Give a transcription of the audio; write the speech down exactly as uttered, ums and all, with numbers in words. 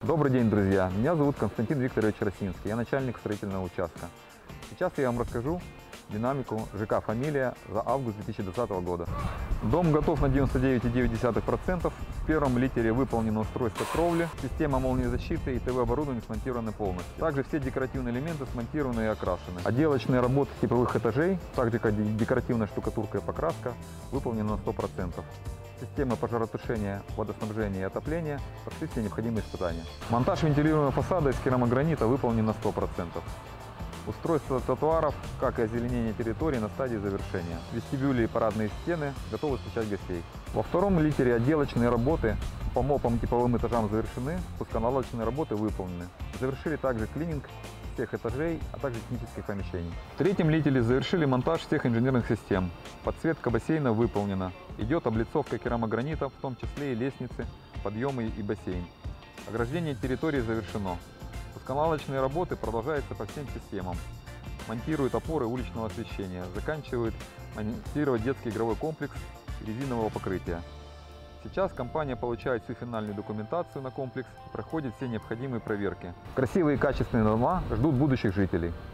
Добрый день, друзья! Меня зовут Константин Викторович Росинский, я начальник строительного участка. Сейчас я вам расскажу динамику ЖК «Фамилия» за август две тысячи двадцатого года. Дом готов на девяносто девять и девять десятых процента. В первом литере выполнено устройство кровли, система молниезащиты и ТВ-оборудование смонтированы полностью. Также все декоративные элементы смонтированы и окрашены. Отделочные работы типовых этажей, также как декоративная штукатурка и покраска, выполнены на сто процентов. Системы пожаротушения, водоснабжения и отопления прошли все необходимые испытания. Монтаж вентилируемого фасада из керамогранита выполнен на сто процентов. Устройство тротуаров, как и озеленение территории, на стадии завершения. Вестибюли и парадные стены готовы встречать гостей. Во втором литере отделочные работы по мопам и типовым этажам завершены, пусконаладочные работы выполнены. Завершили также клининг всех этажей, а также технических помещений. В третьем литере завершили монтаж всех инженерных систем. Подсветка бассейна выполнена. Идет облицовка керамогранита, в том числе и лестницы, подъемы и бассейн. Ограждение территории завершено. Пусконаладочные работы продолжаются по всем системам. Монтируют опоры уличного освещения, заканчивают монтировать детский игровой комплекс резинового покрытия. Сейчас компания получает всю финальную документацию на комплекс и проходит все необходимые проверки. Красивые и качественные дома ждут будущих жителей.